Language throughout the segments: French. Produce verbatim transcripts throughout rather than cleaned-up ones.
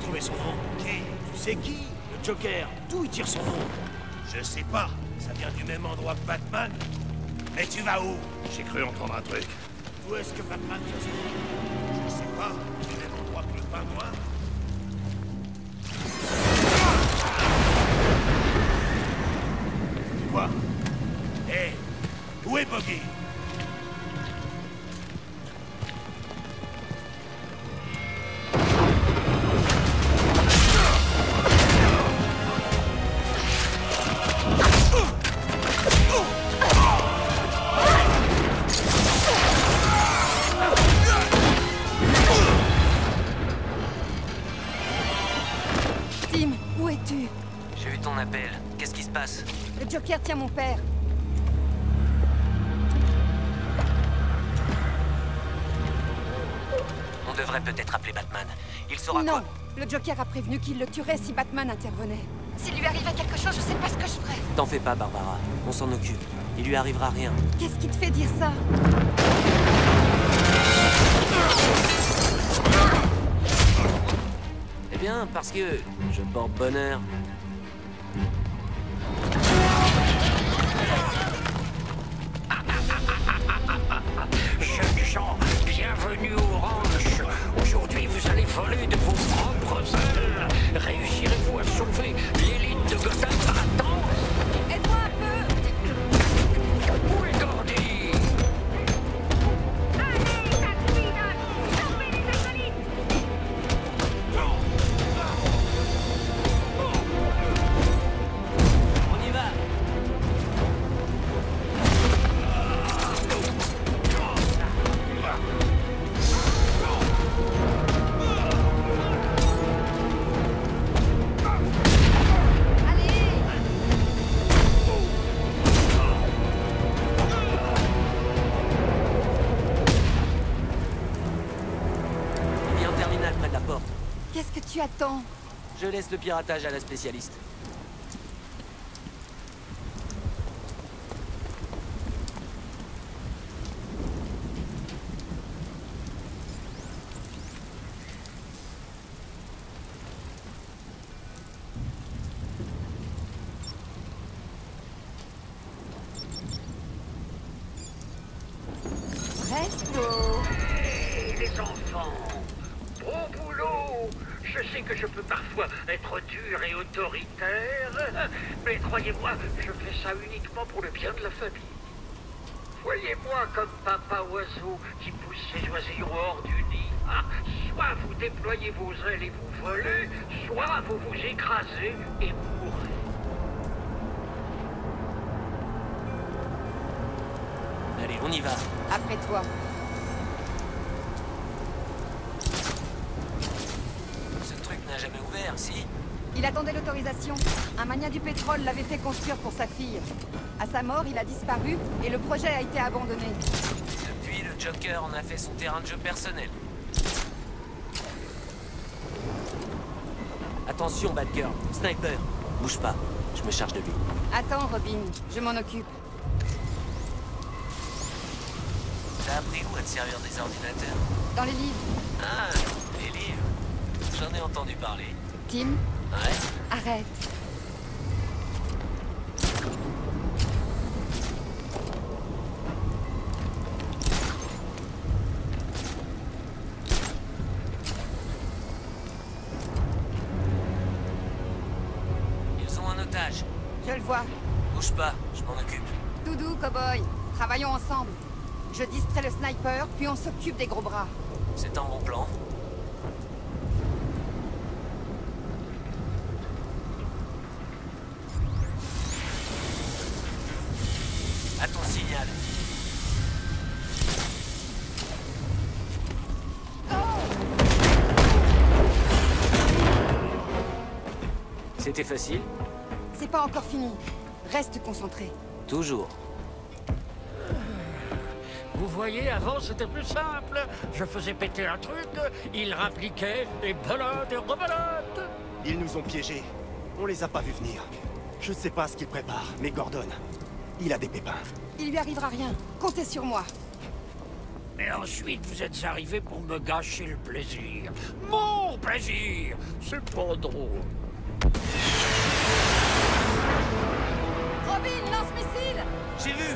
trouvé son nom? Qui? Tu sais qui? Le Joker. D'où il tire son nom? Je sais pas. Ça vient du même endroit que Batman. Mais tu vas où? J'ai cru entendre un truc. Où est-ce que Batman tire son nom? Je sais pas. Du même endroit que le pingouin. Quoi? Hé! Hey, où est Boggy? Tim, où es-tu? J'ai eu ton appel. Qu'est-ce qui se passe? Le Joker tient mon père. On devrait peut-être appeler Batman. Il saura Non, quoi? le Joker a prévenu qu'il le tuerait si Batman intervenait. S'il lui arrivait quelque chose, je sais pas ce que je ferais. T'en fais pas, Barbara. On s'en occupe. Il lui arrivera rien. Qu'est-ce qui te fait dire ça? Eh bien, parce que je porte bonheur. Jeunes gens, bienvenue au ranch. Aujourd'hui, vous allez voler de vos propres ailes. Réussirez-vous à sauver l'élite de Gotham à temps? Aide-moi un peu! Où est Gordy? On y va! Il y a un terminal près de la porte. Qu'est-ce que tu attends? Je laisse le piratage à la spécialiste. Presto! Hey, les enfants, bon boulot. Je sais que je peux parfois être dur et autoritaire, mais croyez-moi, je fais ça uniquement pour le bien de la famille. Voyez-moi comme papa oiseau qui pousse ses oisillons hors du nid. Ah, soit vous déployez vos ailes et vous volez, soit vous vous écrasez et mourrez. Allez, on y va. Après toi. Ce truc n'a jamais ouvert, si? Il attendait l'autorisation. Un mania du pétrole l'avait fait construire pour sa fille. À sa mort, il a disparu et le projet a été abandonné. Depuis, le Joker en a fait son terrain de jeu personnel. Attention, Batgirl. Sniper. Bouge pas. Je me charge de lui. Attends, Robin, je m'en occupe. T'as appris où à te servir des ordinateurs? Dans les livres. Ah, les livres. J'en ai entendu parler. Tim, Ouais? arrête. Ils ont un otage. Je le vois. Bouge pas, je m'en occupe. Doudou, cow-boy, travaillons ensemble. Je distrais le sniper, puis on s'occupe des gros bras. C'est un bon plan. À ton signal. C'était facile? C'est pas encore fini. Reste concentré. Toujours. Vous voyez, avant c'était plus simple. Je faisais péter un truc, il rappliquait, et belote et rebelote. Ils nous ont piégés. On les a pas vus venir. Je sais pas ce qu'ils préparent, mais Gordon, il a des pépins. Il lui arrivera rien. Comptez sur moi. Mais ensuite, vous êtes arrivé pour me gâcher le plaisir. Mon plaisir! C'est pas drôle. Robin, lance-missile! J'ai vu.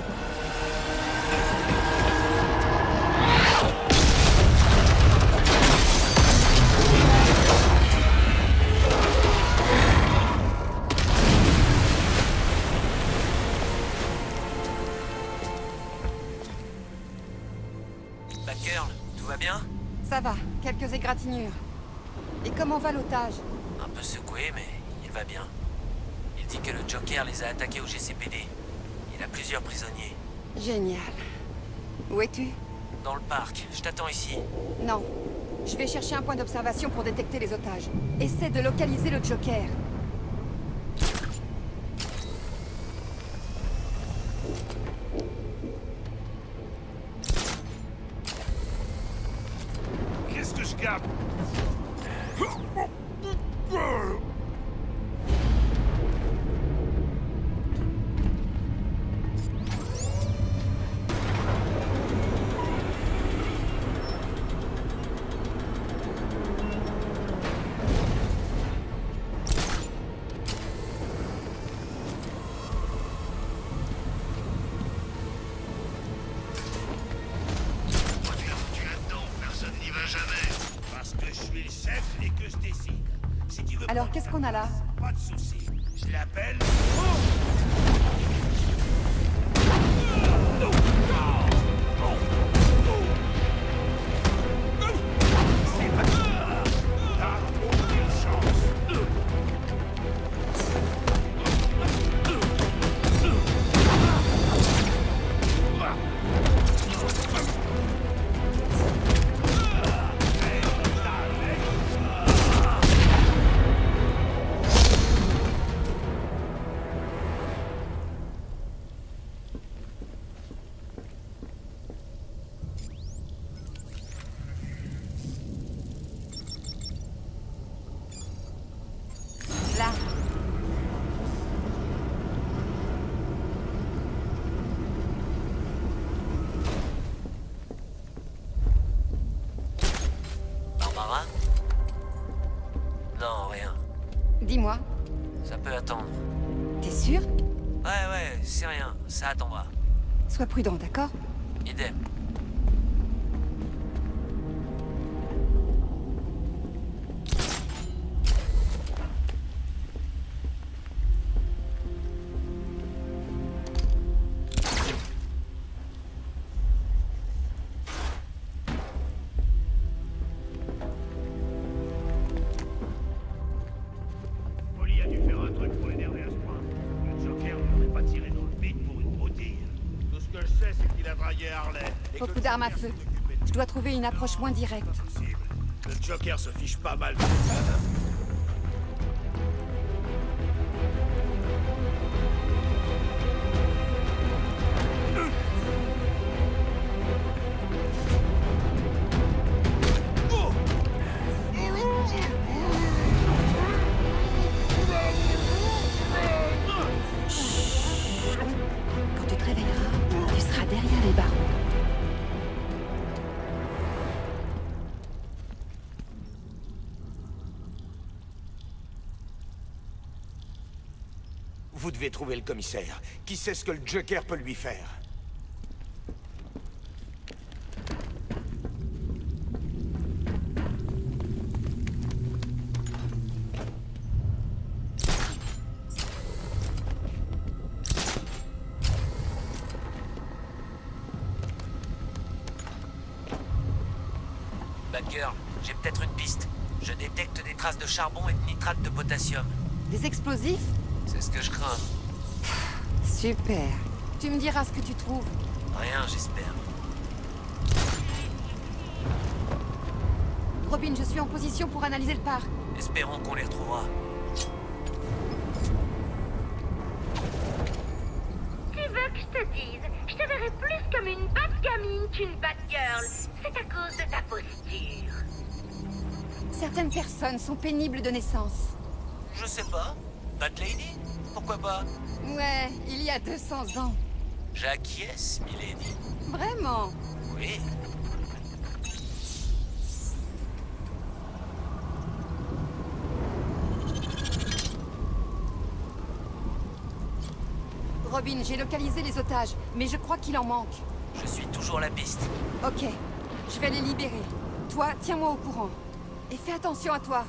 Batgirl, tout va bien? Ça va, quelques égratignures. Et comment va l'otage? Un peu secoué, mais il va bien. Il dit que le Joker les a attaqués au G C P D. Il a plusieurs prisonniers. Génial. Où es-tu? Dans le parc, je t'attends ici. Non. Je vais chercher un point d'observation pour détecter les otages. Essaie de localiser le Joker. Qu'est-ce que je capte? Parce que je suis le chef et que je décide. Si tu veux Alors, prendre qu'est-ce ta qu'on a là? place, pas de souci. Je l'appelle... C'est pas... T'as aucune chance. Là. Barbara? Non, rien. Dis-moi, Ça peut attendre. t'es sûr? Ouais, ouais, c'est rien. Ça attendra. Sois prudent, d'accord? Idem. Molly a dû faire un truc pour l'énerver à ce point. Le Joker ne l'aurait pas tiré dans le bide pour une broutille. Tout ce que je sais, c'est qu'il a dragué Harley. Et que Beaucoup le d'armes à Joker feu. s'est occupé de- Je dois trouver une approche moins directe. Possible. Le Joker se fiche pas mal de ça. Quand tu te réveilleras, tu seras derrière les barreaux. Vous devez trouver le commissaire. Qui sait ce que le Joker peut lui faire? Batgirl, j'ai peut-être une piste. Je détecte des traces de charbon et de nitrate de potassium. Des explosifs? C'est ce que je crains. Super. Tu me diras ce que tu trouves. Rien, j'espère. Robin, je suis en position pour analyser le parc. Espérons qu'on les retrouvera. Tu veux que je te dise? Je te verrai plus comme une Batgamine qu'une Batgirl. C'est à cause de ta posture. Certaines personnes sont pénibles de naissance. Je sais pas. Bat Lady? Pourquoi pas? Ouais, il y a deux cents ans. J'acquiesce, milady. Vraiment? Oui. Robin, j'ai localisé les otages, mais je crois qu'il en manque. Je suis toujours la piste. Ok, je vais les libérer. Toi, tiens-moi au courant. Et fais attention à toi.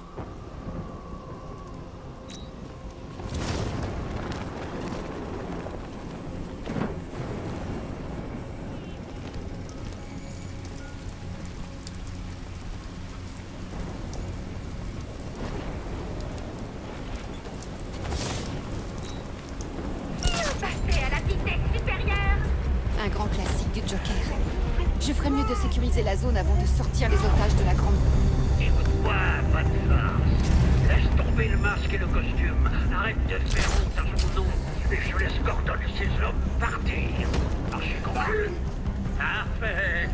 Passez à la vitesse supérieure. Un grand classique du Joker. Je ferais mieux de sécuriser la zone avant de sortir les otages de la grande roue. Écoute-moi, pas de farce. Laisse tomber le masque et le costume. Arrête de faire honte à son nom. Et je laisse Gordon et ses hommes partir. Marché conclu. Parfait.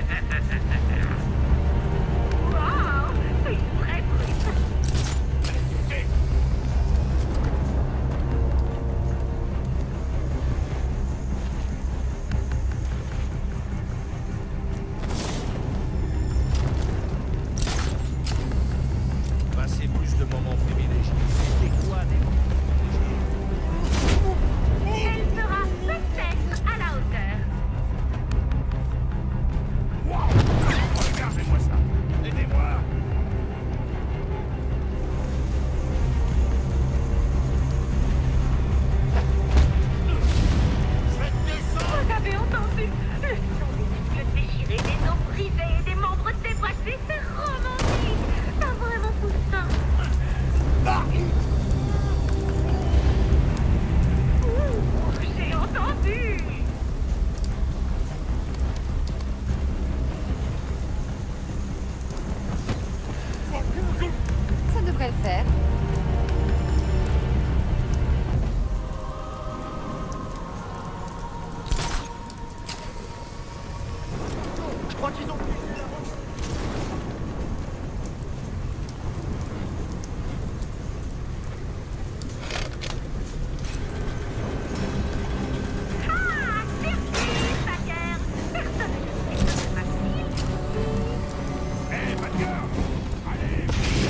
Waouh, c'est une vraie brute. Passer plus de moments privilégiés. C'est quoi des moments privilégiés? Elle sera peut-être à la hauteur. Regardez-moi ça. Aidez-moi. Vous avez entendu? Le son des muscles déchirés, des os brisés et des membres déboîtés, c'est romantique. Pas vraiment poussant. Ouh, j'ai entendu. Ça devrait le faire. Je crois qu'ils ont pu... Ah, surprise, Bagger. Personne ne sait ce facile. Hé, Badger! Allez!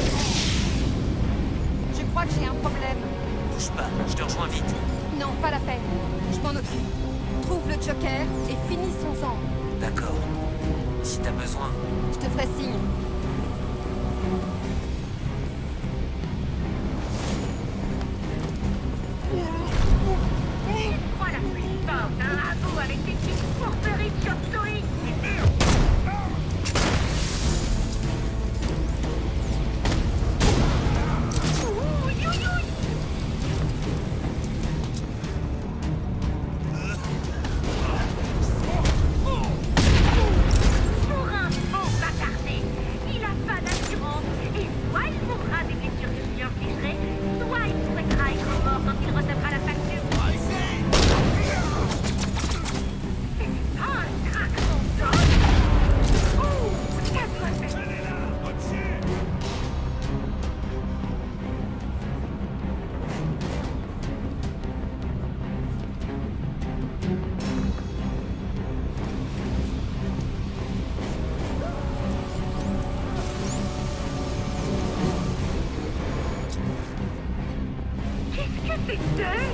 Je crois que j'ai un problème. Bouge pas, je te rejoins vite. Non, pas la peine. Je m'en occupe. Trouve le Joker et finissons-en. D'accord. Si t'as besoin. Je te ferai signe. Je crois la plus forte, un rabot avec des petites fourberies de chauve-souris. Ouh, you, you. Pour un faux bâtardé, il a pas d'assurance et soit il mourra des blessures que je lui infligerai, soit il souhaitera être mort quand il recevra la facture. C'est pas un crack son dos. Ouh, ça doit être... Qu'est-ce que c'était?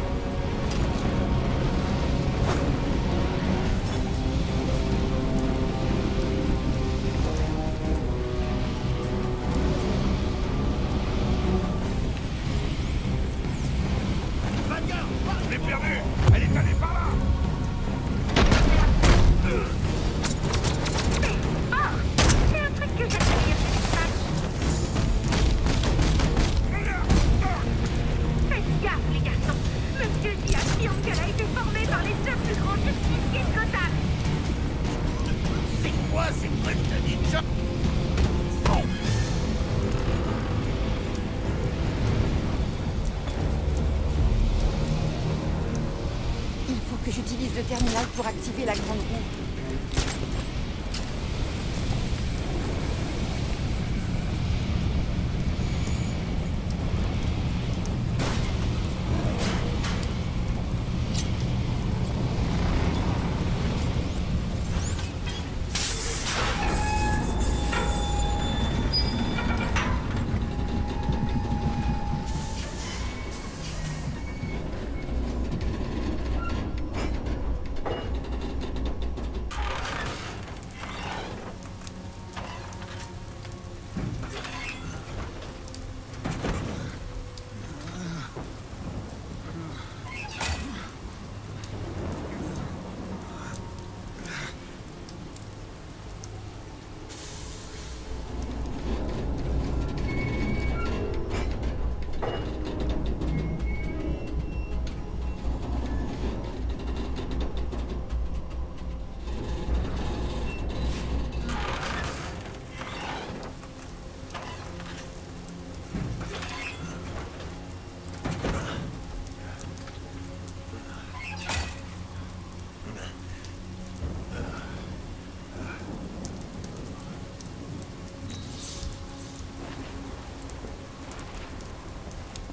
Badger! Je l'ai perdue! Elle est allée par là! Oh, c'est un truc que j'admire chez les femmes. Faites gaffe, les garçons. Monsieur J affirme qu'elle a été formée par les deux plus grands justiciers de Gotham. C'est quoi ces trucs de ninja? Oh! Il faut que j'utilise le terminal pour activer la grande roue.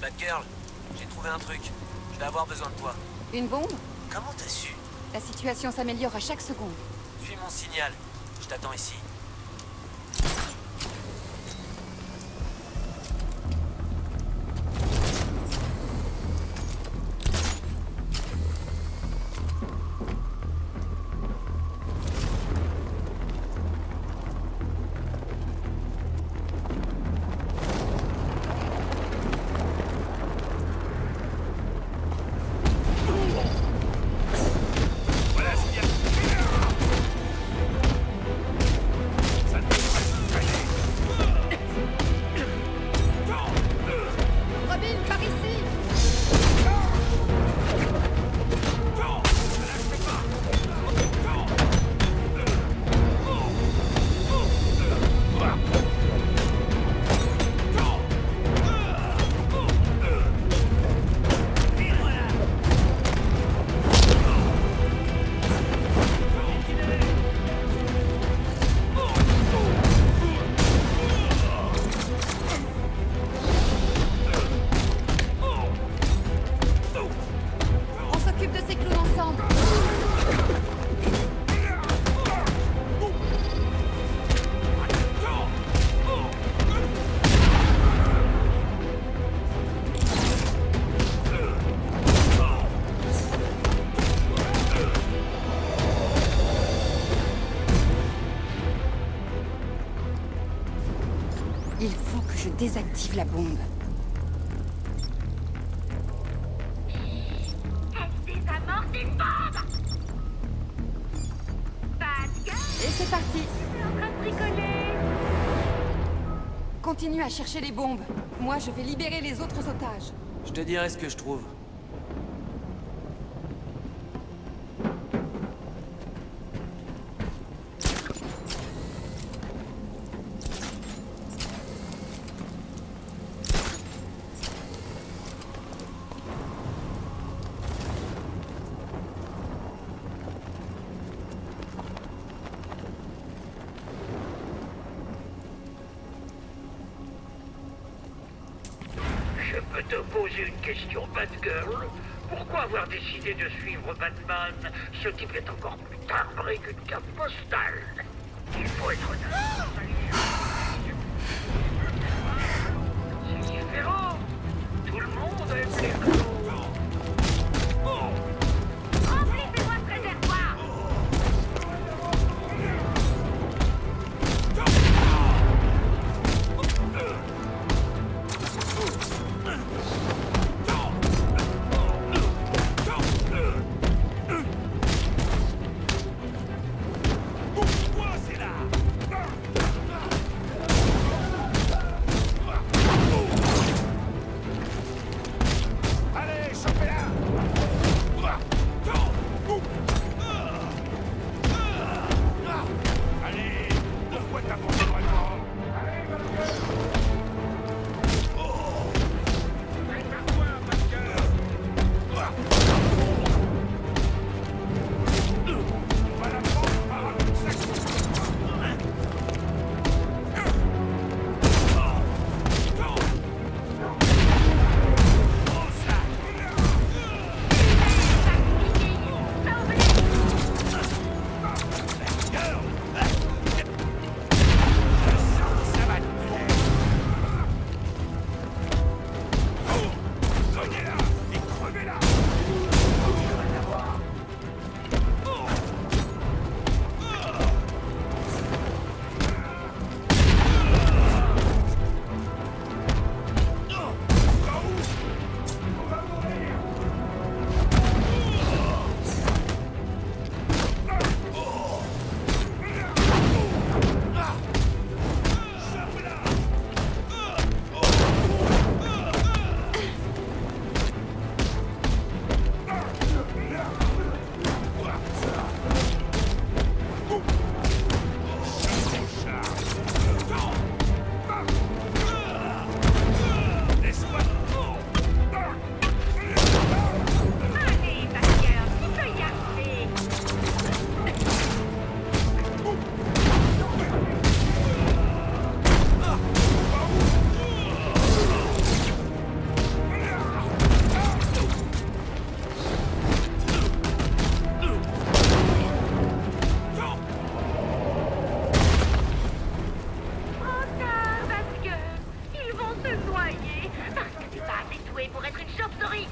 Batgirl, j'ai trouvé un truc. Je vais avoir besoin de toi. Une bombe? Comment t'as su? La situation s'améliore à chaque seconde. Suis mon signal. Je t'attends ici. Robin, par ici! On s'occupe de ces clowns ensemble. Il faut que je désactive la bombe. Elle désamorce une bombe. Batgirl, Et c'est parti. tu es en train de bricoler. Continue à chercher les bombes. Moi, je vais libérer les autres otages. Je te dirai ce que je trouve. Je peux te poser une question, Batgirl? Pourquoi avoir décidé de suivre Batman? Ce type est encore plus timbré qu'une carte postale. Il faut être honnête. C'est différent. Tout le monde aime les clowns. Remplissez votre réservoir. Pourquoi c'est là? douée pour être une chauve-souris.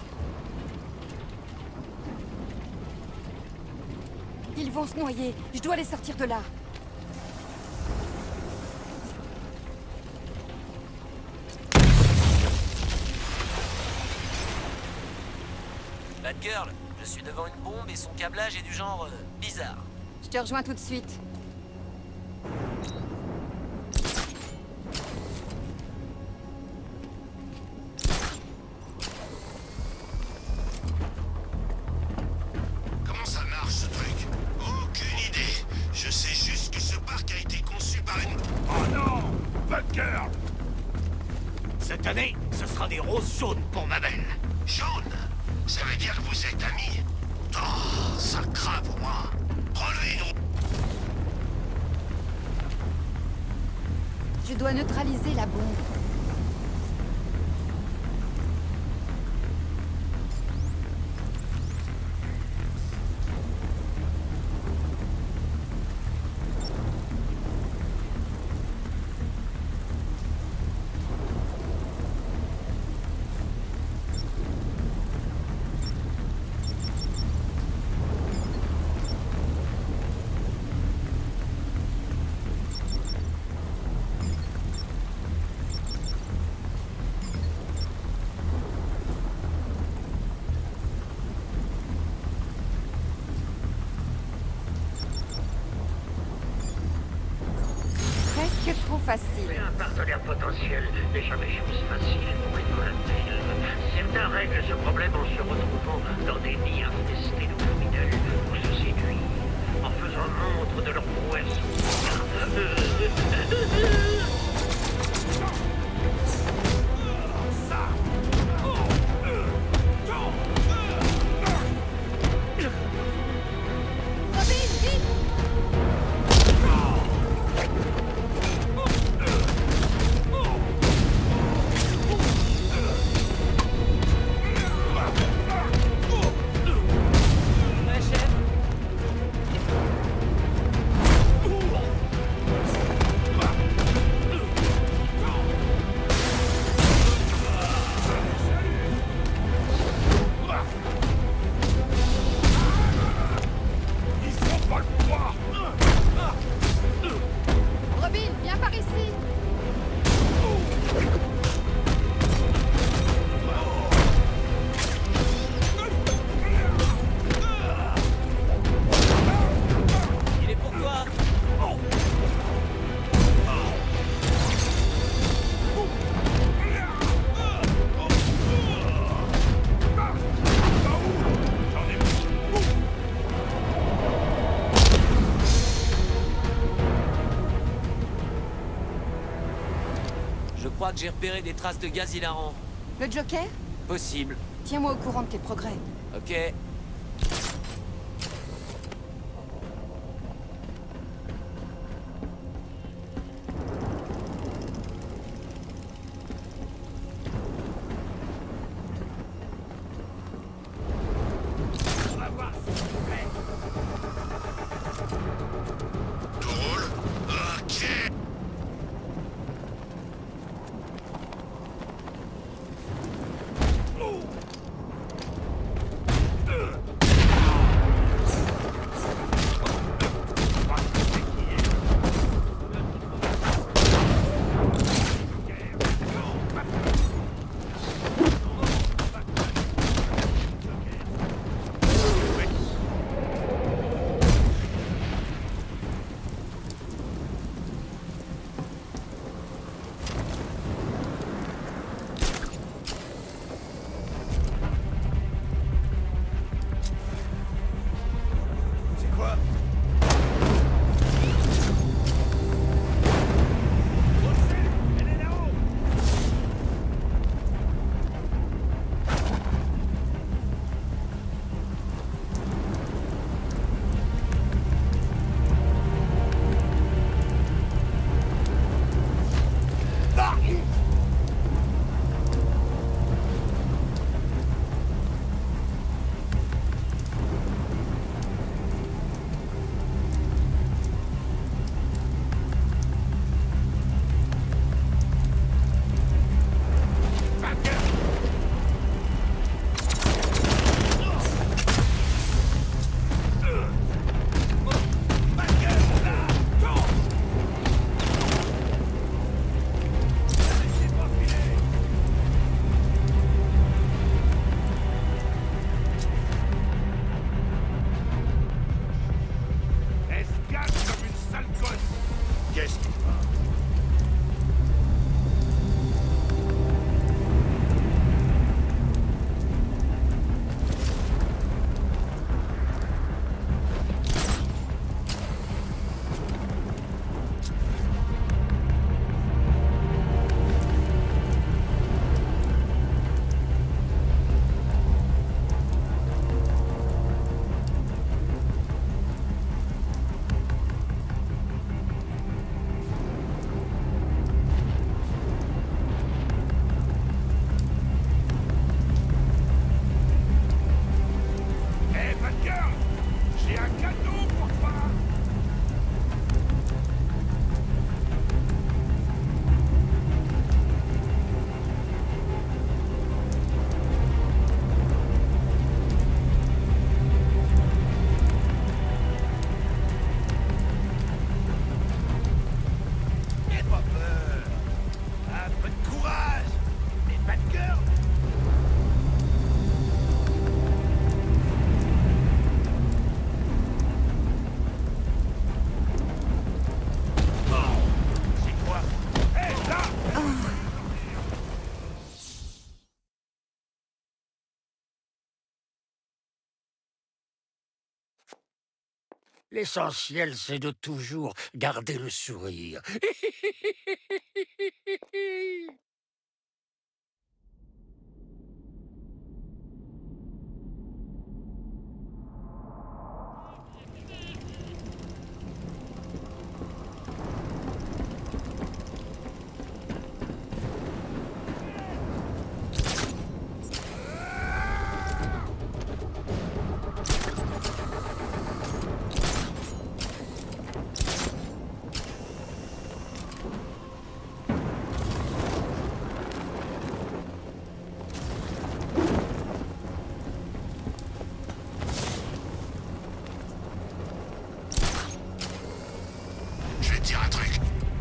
Ils vont se noyer. Je dois les sortir de là. Batgirl, je suis devant une bombe et son câblage est du genre euh, bizarre. Je te rejoins tout de suite. Comment ça marche ce truc? Aucune idée. Je sais juste que ce parc a été conçu par une... Oh non! Batgirl! Cette année, ce sera des roses jaunes pour ma belle. Jaune? Ça veut dire que vous êtes amis? Oh, ça craint pour moi. Prends-lui une... Je dois neutraliser la bombe. Presque trop facile. Mais un partenaire potentiel n'est jamais chose facile pour une collective. Certains règlent ce problème en se retrouvant dans des nids infestés de criminels ou se séduisent en faisant montre de leur prouesse. Robin, viens par ici. Il est pour toi. Je crois que j'ai repéré des traces de gaz hilarant. Le Joker? Possible. Tiens-moi au courant de tes progrès. Ok. Tout roule? Ok. L'essentiel, c'est de toujours garder le sourire. Je vais te dire un truc.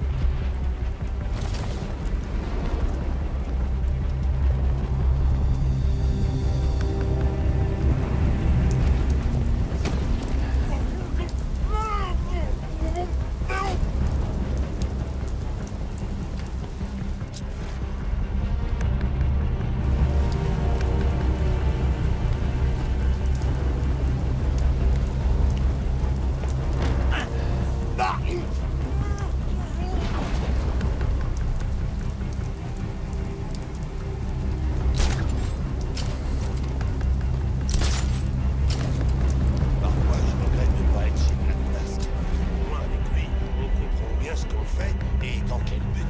Parfois, je regrette de ne pas être chez Black Mask. Moi, avec lui, on comprend bien ce qu'on fait et dans quel but.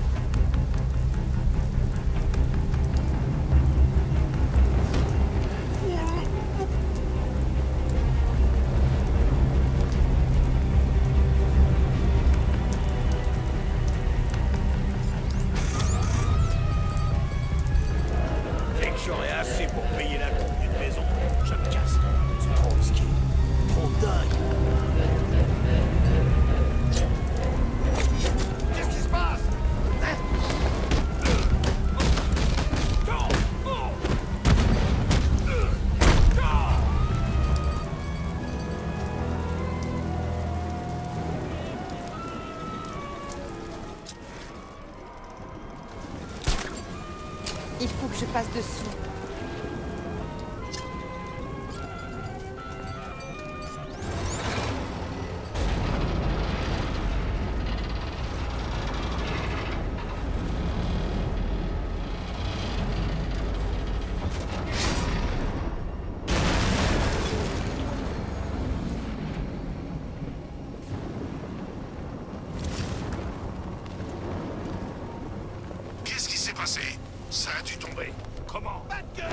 Dès que j'aurai assez pour payer la compte d'une maison, je me casse. C'est trop risqué. Trop dingue. Qu'est-ce qui se passe? Il faut que je passe dessous. Qu'est-ce qui s'est passé? Ça a dû tomber. Comment? Batgirl!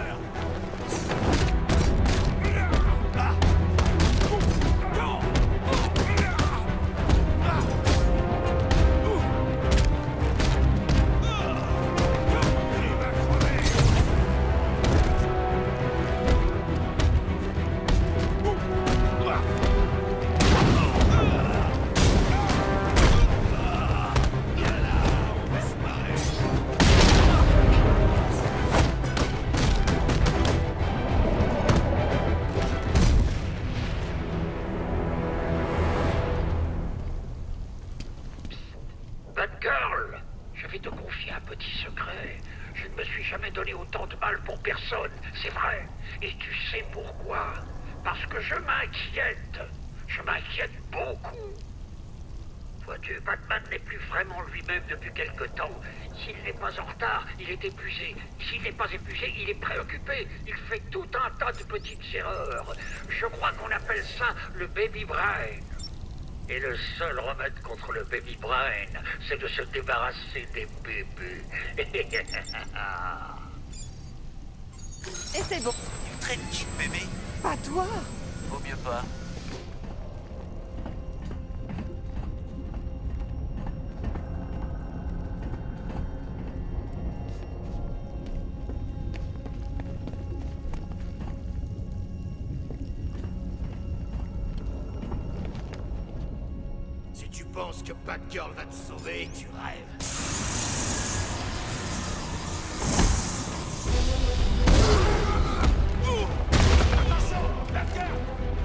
Batgirl, je vais te confier un petit secret. Je ne me suis jamais donné autant de mal pour personne, c'est vrai. Et tu sais pourquoi? Parce que je m'inquiète. Je m'inquiète beaucoup. Vois-tu, Batman n'est plus vraiment lui-même depuis quelque temps. S'il n'est pas en retard, il est épuisé. S'il n'est pas épuisé, il est préoccupé. Il fait tout un tas de petites erreurs. Je crois qu'on appelle ça le baby brain. Et le seul remède contre le baby brain, c'est de se débarrasser des bébés. Et c'est bon. Une très petite bébé. Pas toi. Vaut mieux pas. Si tu penses que Batgirl va te sauver, tu rêves. Attention, Batgirl!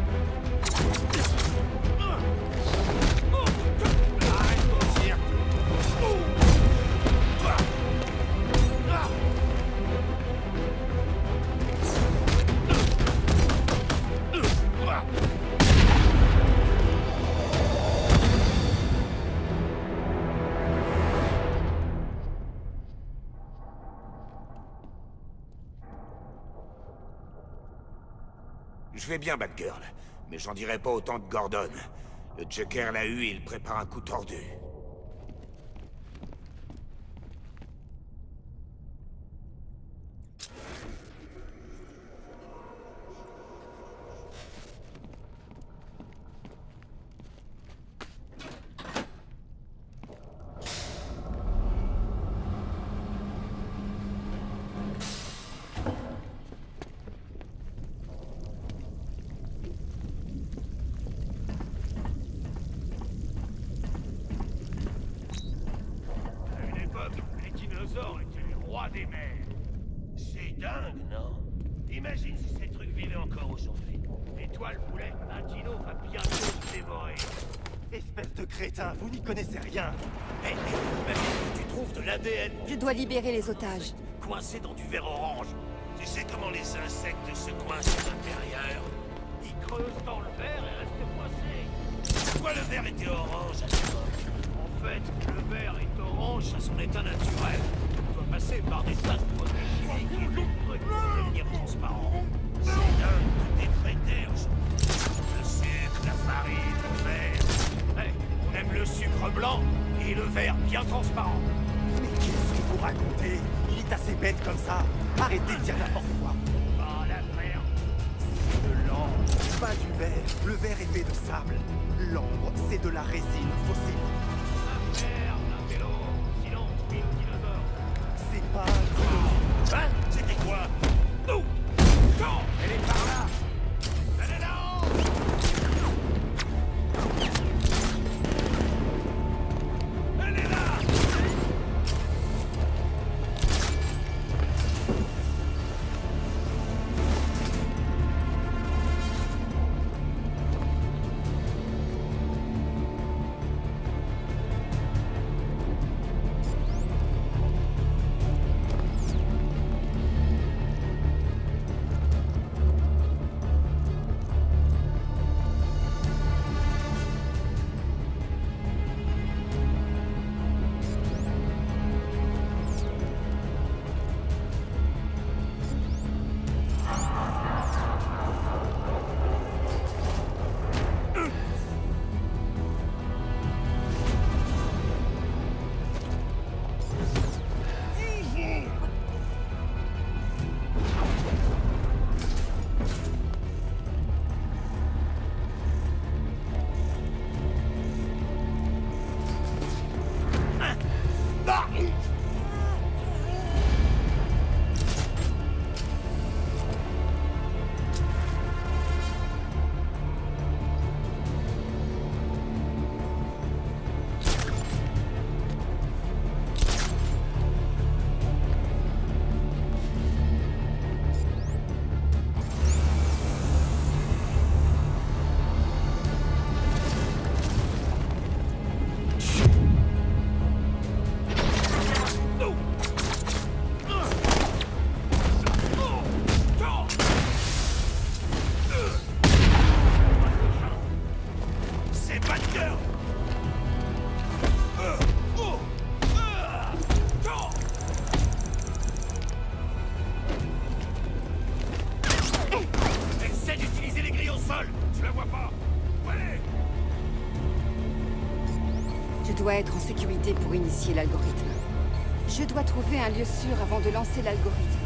Arrête ton cirque! Je vais bien, Batgirl. Mais j'en dirai pas autant de Gordon. Le Joker l'a eu et il prépare un coup tordu. Des mers. C'est dingue, non? Imagine si ces trucs vivaient encore aujourd'hui. Et toi, le poulet, un dino va bientôt te dévorer. Espèce de crétin, vous n'y connaissez rien. Hé, hey, imagine que tu trouves de l'A D N Je dois libérer les otages. coincé dans du verre orange. Tu sais comment les insectes se coincent à l'intérieur? Ils creusent dans le verre et restent coincés. Pourquoi le verre était orange à l'époque? En fait, le verre est orange à son état naturel. Passer par des tas de produits chimiques et d'autres trucs pour devenir transparent. C'est dingue, tout est traité aujourd'hui. Le sucre, la farine, le verre. Hey, on aime le sucre blanc et le verre bien transparent. Mais qu'est-ce que vous racontez? Il est assez bête comme ça. Arrêtez de dire n'importe quoi. Ah, la merde. C'est de l'ambre, pas du verre. Le verre est fait de sable. L'ambre, c'est de la résine fossile. La merde, un vélo. Silence, mille dinosaures. C'est pas un dino. Hein? C'était quoi? Oh! Non! Elle est par là! Elle est là-haut! Elle est là! Je dois être en sécurité pour initier l'algorithme. Je dois trouver un lieu sûr avant de lancer l'algorithme.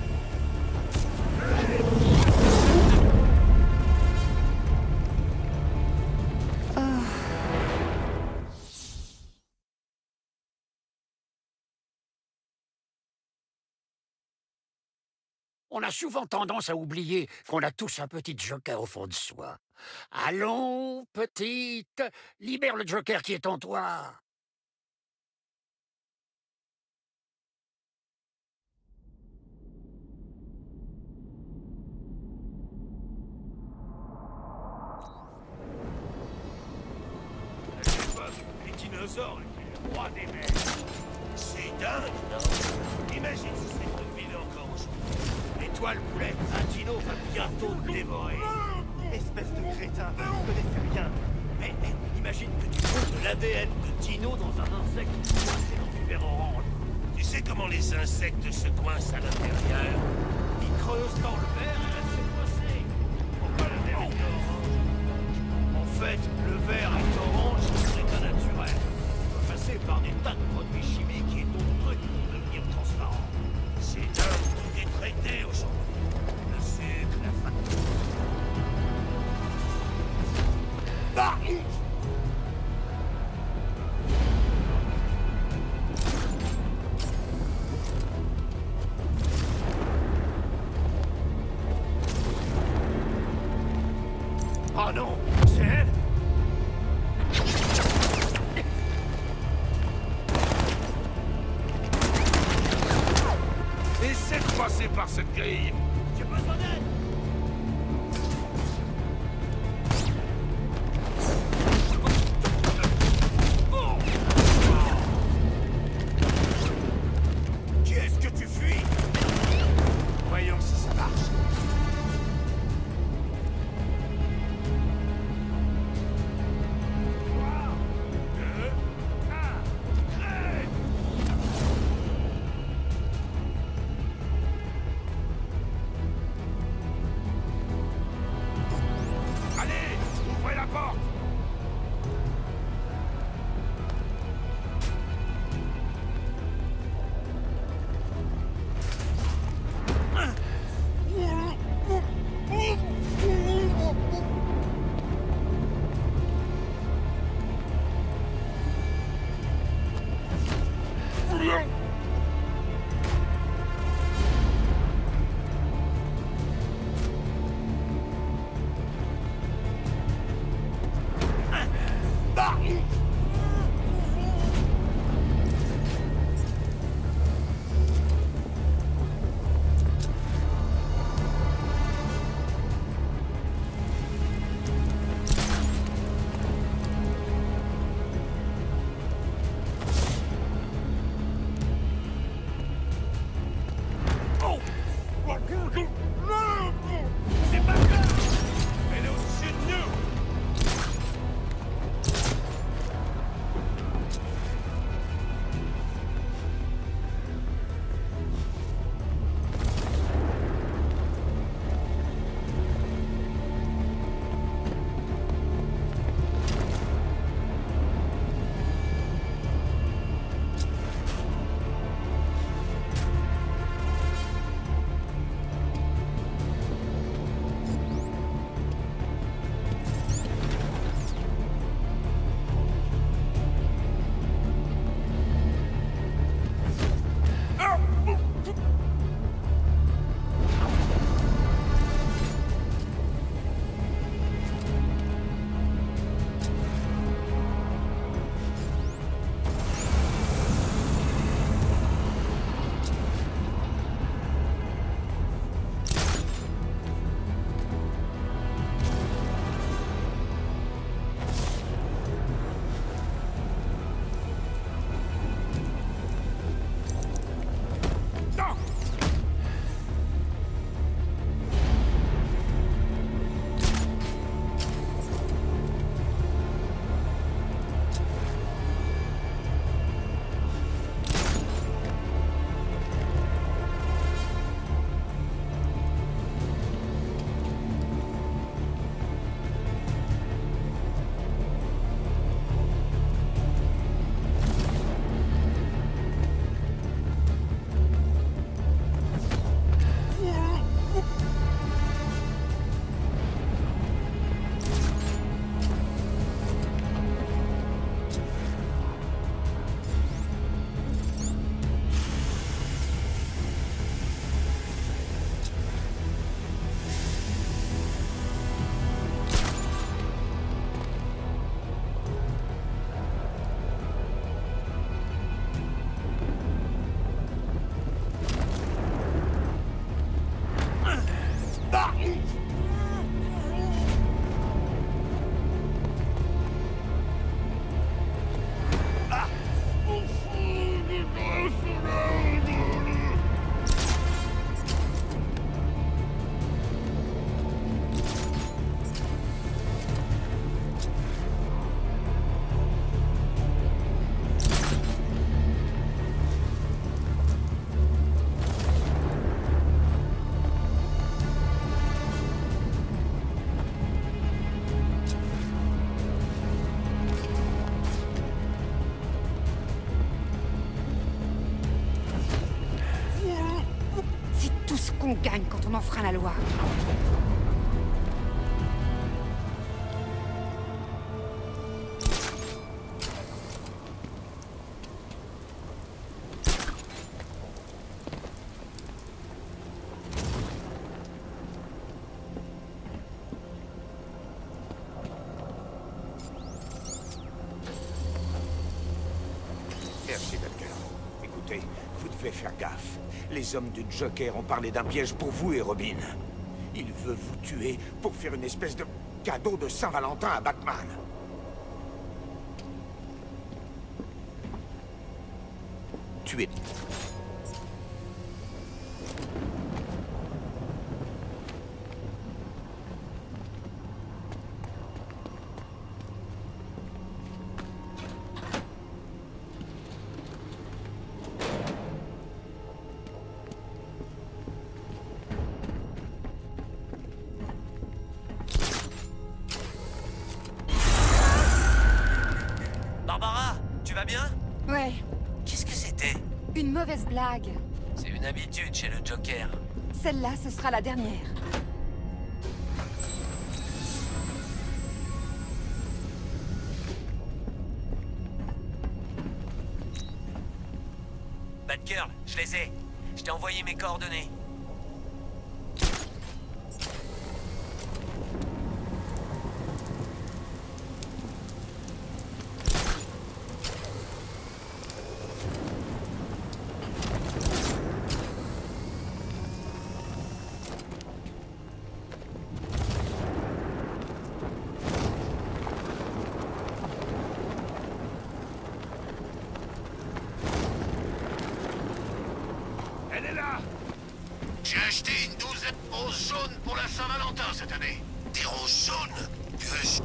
Oh. On a souvent tendance à oublier qu'on a tous un petit Joker au fond de soi. Allons, petite, libère le Joker qui est en toi. Les dinosaures étaient le roi des mers. C'est dingue, non? Imagine si ces trucs vivaient encore aujourd'hui. Et toi, le poulet, un dino va bientôt te dévorer. Espèce de crétin, vous ne connaissez rien. Mais, mais imagine que tu trouves de l'A D N de dino dans un insecte coincé dans du verre orange. Tu sais comment les insectes se coincent à l'intérieur? Ils creusent dans le verre et restent coincés. Pourquoi le verre fait, le verre est orange, c'est un naturel. Il doit passer par des tas de produits chimiques et d'autres trucs pour devenir transparent. C'est là où tout est traité aujourd'hui. Le sucre, la facture. Ah! Oh non, c'est elle? Essaie de passer par cette grille. J'ai besoin d'aide. Qui est-ce que tu fuis? Voyons si ça marche. qu'on gagne quand on enfreint la loi. Merci, Batgirl. Écoutez, vous devez faire gaffe. Les hommes du Joker ont parlé d'un piège pour vous et Robin. Il veut vous tuer pour faire une espèce de cadeau de Saint-Valentin à Batman. Tuez. Barbara, tu vas bien? Ouais, Qu'est-ce que c'était? une mauvaise blague. C'est une habitude chez le Joker. Celle-là, ce sera la dernière. Batgirl, je les ai. Je t'ai envoyé mes coordonnées. Elle est là! J'ai acheté une douzaine de roses jaunes pour la Saint-Valentin cette année. Des roses jaunes que je...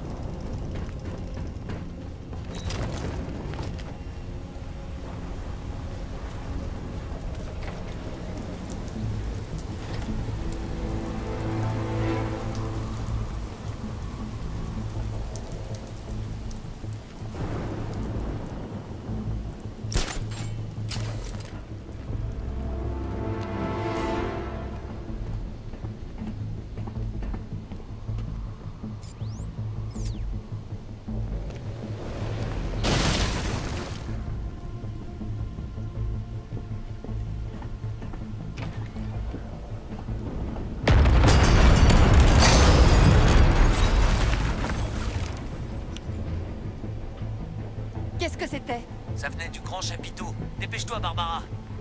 Qu'est-ce que c'était? Ça venait du grand chapiteau. Dépêche-toi, Barbara.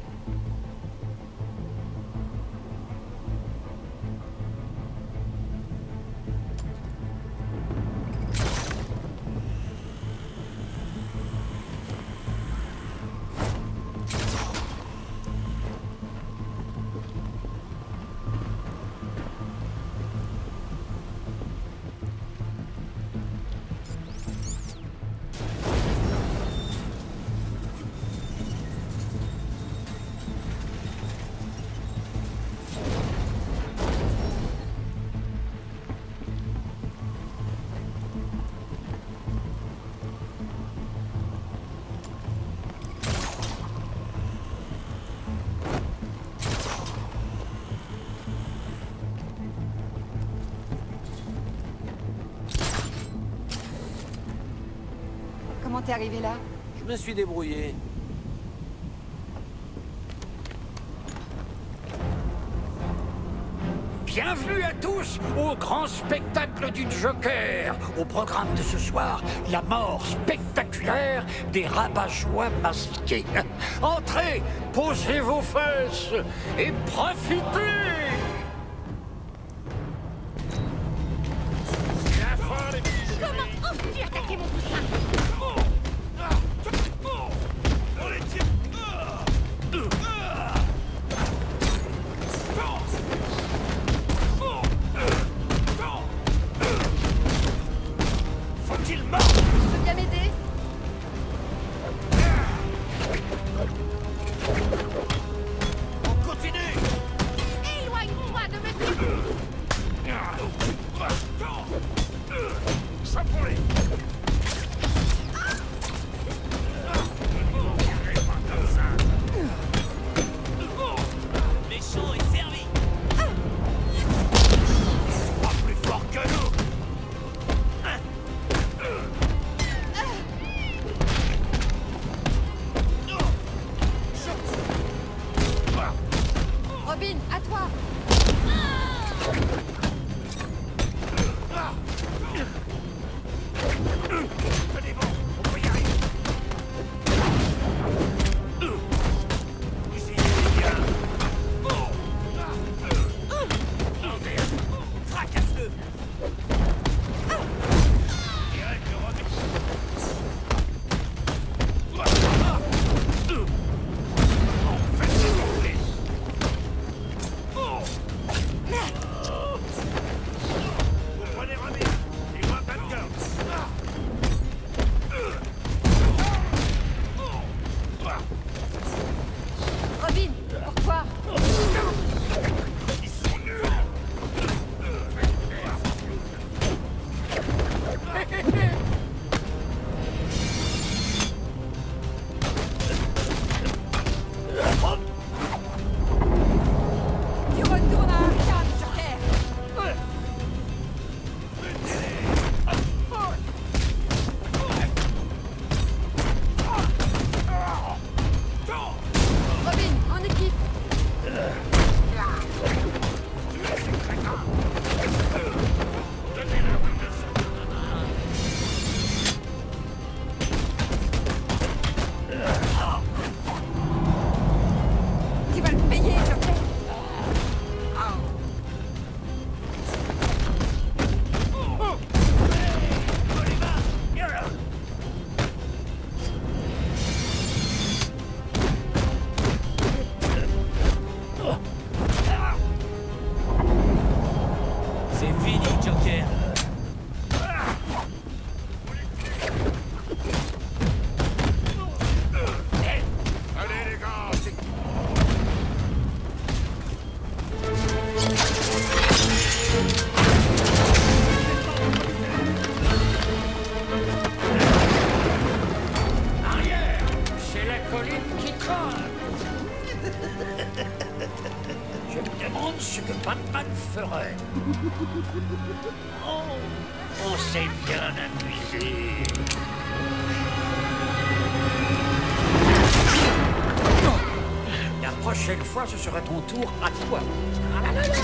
Comment t'es arrivé là? Je me suis débrouillé. Bienvenue à tous au grand spectacle du Joker. Au programme de ce soir, la mort spectaculaire des rabat-joie masqués. Entrez, posez vos fesses et profitez. Comment oses-tu attaquer mon poussin? On les tire! Faut-il mordre? Tu peux bien m'aider? On continue! Éloigne-toi de mes... Ça pour les... Robin, à toi. Tenez bon, on peut y arriver. Ici, c'est bien. Fracasse-le. Direct le Robin. Faites-le tomber. Vous prenez Robin. Et moi, Batgirl. Robin, pour toi. Ils sont nuls. Tu retournes à Arkham, Joker. Robin, en équipe. Tu vas le payer, Joker. C'est fini, Joker. Allez les gars, c'est... Arrière! C'est la colline qui crame! Je me demande ce que Batman ferait. Oh, on s'est bien amusé. La prochaine fois, ce sera ton tour à toi. Ah là là là.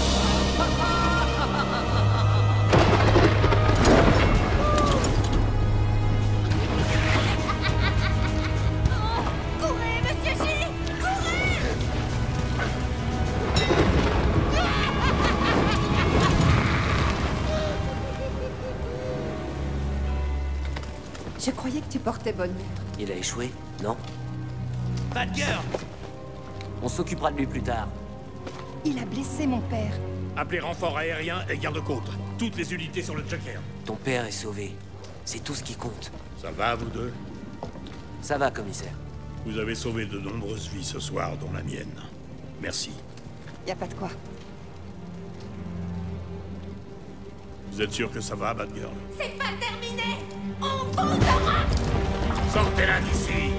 Courez, Monsieur J! Courez! Je croyais que tu portais bonne. Il a échoué, non? Batgirl. On s'occupera de lui plus tard. Il a blessé mon père. Appelez renfort aérien et garde-côte. Toutes les unités sur le Joker. Ton père est sauvé. C'est tout ce qui compte. Ça va, vous deux? Ça va, commissaire. Vous avez sauvé de nombreuses vies ce soir, dont la mienne. Merci. Y a pas de quoi. Vous êtes sûr que ça va, Batgirl? C'est pas terminé! On vous aura! Sortez-la d'ici!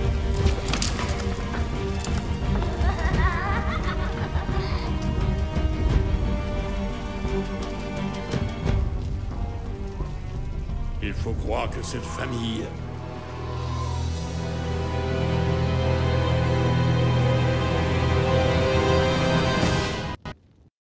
Il faut croire que cette famille